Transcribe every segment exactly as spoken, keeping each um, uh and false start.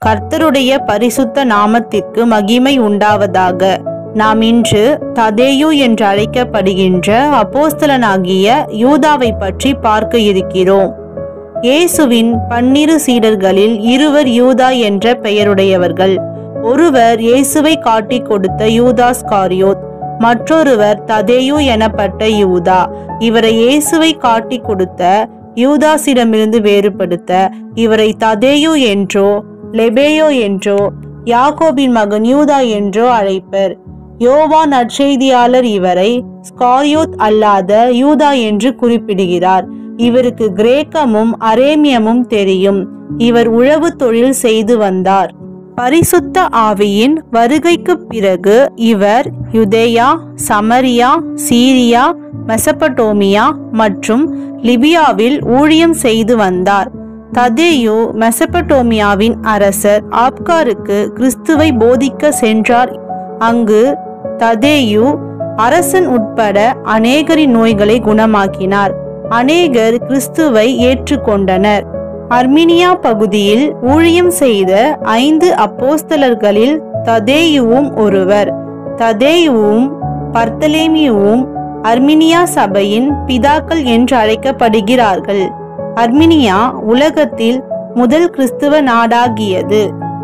கர்த்தருடைய பரிசுத்த நாமத்திற்கு மகிமை உண்டாவதாக. நாம் இன்று ததேயு என்று அழைக்கப்படுகின்ற அப்போஸ்தலனாகிய யூதாவை பற்றி பார்க்க இருக்கிறோம். இயேசுவின் பன்னிரு சீடர்களில் இருவர் யூதா என்ற பெயருடையவர்கள். ஒருவர் இயேசுவை காட்டிக் கொடுத்த யூதாஸ்காரியோத், மற்றொருவர் ததேயு எனப்பட்ட யூதா. இவரை இயேசுவை காட்டிக் கொடுத்த யூதாசிடமிருந்து வேறுபடுத்த இவரை ததேயு என்றோ லெபேயோ என்றோ யாக்கோபின் மகன் யூதா என்றோ அழைப்பர். யோவான் நற்செய்தியாளர் இவரை ஸ்காரியோத் அல்லாத யூதா என்று குறிப்பிடுகிறார். இவருக்கு கிரேக்கமும் அரேமியமும் தெரியும். இவர் உழவு தொழில் செய்து வந்தார். பரிசுத்த ஆவியின் வருகைக்கு பிறகு இவர் யுதேயா, சமரியா, சீரியா, மெசபடோமியா மற்றும் லிபியாவில் ஊழியம் செய்து வந்தார். ததேயு மெசபடோமியாவின் அரசர் ஆப்காருக்கு கிறிஸ்துவை போதிக்க சென்றார். அங்கு ததேயு அரசன் உட்பட அநேகரின் நோய்களை குணமாக்கினார். அநேகர் கிறிஸ்துவை ஏற்றுக்கொண்டனர். அர்மீனியா பகுதியில் ஊழியம் செய்த ஐந்து அப்போஸ்தலர்களில் ததேயுவும் ஒருவர். ததேயுவும் பர்த்தலேமியுவும் அர்மீனியா சபையின் பிதாக்கள் என்று அழைக்கப்படுகிறார்கள். அர்மீனியா உலகத்தில் முதல் கிறிஸ்துவ நாடாகியது.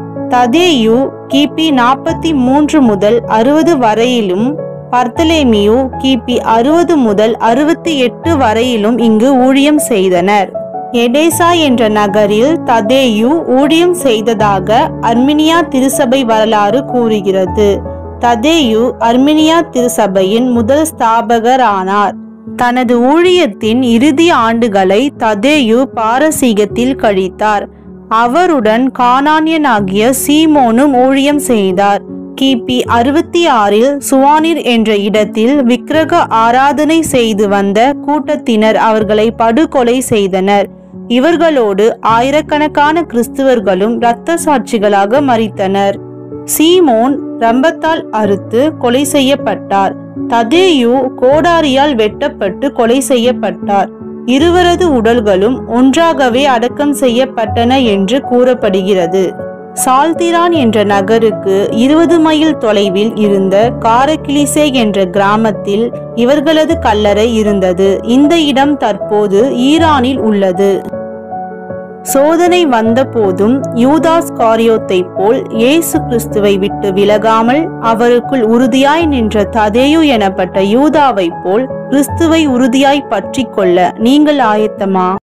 ததேயு கிபி நாற்பத்தி மூன்று முதல் அறுபது வரையிலும் பர்த்தலேமியு கிபி அறுபது முதல் அறுபத்தி எட்டு வரையிலும் இங்கு ஊழியம் செய்தனர். எடேசா என்ற நகரில் ததேயு ஊழியம் செய்ததாக அர்மீனியா திருச்சபை வரலாறு கூறுகிறது. ததேயு அர்மீனியா திருச்சபையின் முதல் ஸ்தாபகர் ஆனார். தனது ஊழியத்தின் இறுதி ஆண்டுகளை ததேயு பாரசீகத்தில் கழித்தார். அவருடன் கானானியனாகிய சீமோனும் ஊழியம் செய்தார். கிபி அறுபத்தி ஆறில் சுவானிர் என்ற இடத்தில் விக்கிரக ஆராதனை செய்து வந்த கூட்டத்தினர் அவர்களை படுகொலை செய்தனர். இவர்களோடு ஆயிரக்கணக்கான கிறிஸ்துவர்களும் இரத்த சாட்சிகளாக மரித்தனர். சீமோன் ரம்பத்தால் அறுத்து கொலை செய்யப்பட்டார். ததேயு கோடாரியால் வெட்டப்பட்டு கொலை செய்யப்பட்டார். இருவரது உடல்களும் ஒன்றாகவே அடக்கம் செய்யப்பட்டன என்று கூறப்படுகிறது. சால்திரான் என்ற நகருக்கு இருபது மைல் தொலைவில் இருந்த காரகிலிசே என்ற கிராமத்தில் இவர்களது கல்லறை இருந்தது. இந்த இடம் தற்போது ஈரானில் உள்ளது. சோதனை வந்த போதும் யூதாஸ்காரியோத்தை போல் இயேசு கிறிஸ்துவை விட்டு விலகாமல் அவருக்குள் உறுதியாய் நின்ற ததேயு எனப்பட்ட யூதாவை போல் கிறிஸ்துவை உறுதியாய் பற்றி கொள்ள நீங்கள் ஆயத்தமா?